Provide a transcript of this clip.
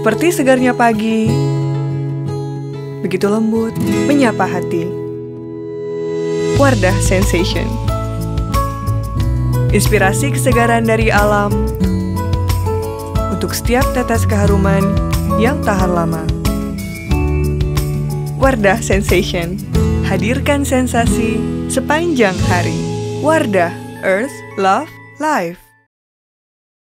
Seperti segarnya pagi, begitu lembut menyapa hati. Wardah Sensation. Inspirasi kesegaran dari alam untuk setiap tetes keharuman yang tahan lama. Wardah Sensation. Hadirkan sensasi sepanjang hari. Wardah, Earth, Love, Life.